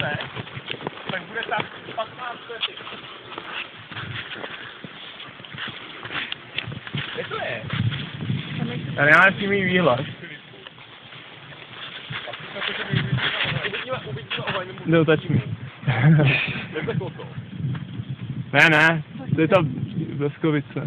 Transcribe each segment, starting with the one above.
se, tak bude tak 15 vteřin. Kde to je? Já nemám přímý výhled. Dotační. Ne, to je ta Bleskovice.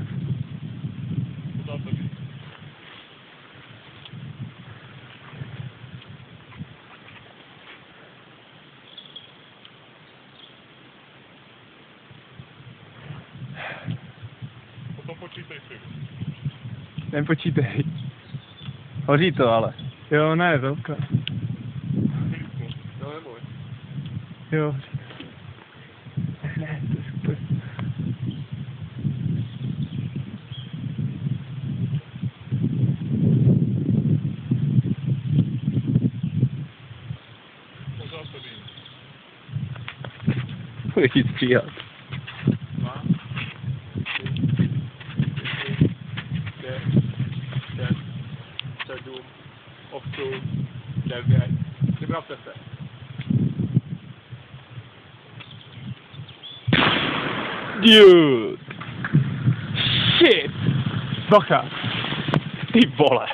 Potom počítej si. Nepočítej. Hoří to ale. Jo, ne, velká. No neboj. Jo. Ne, to je super. Pořád to vím. Bude chtít stříhat. 2, 4, 5, 6, 7, 8, 9. Připravte se. Dude. Shit. Bacha. Ty vole.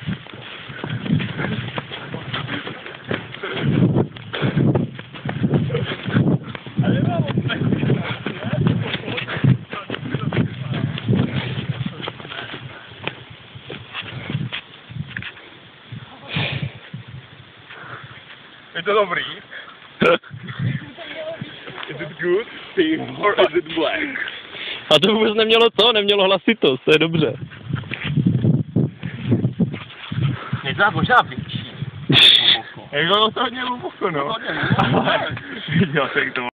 Je to dobrý? Is it good? Pink or is it black? A to vůbec nemělo hlasitost, to je dobře. Je to možná větší. Jak bylo to hodně hluboko, no. Viděl jsem to.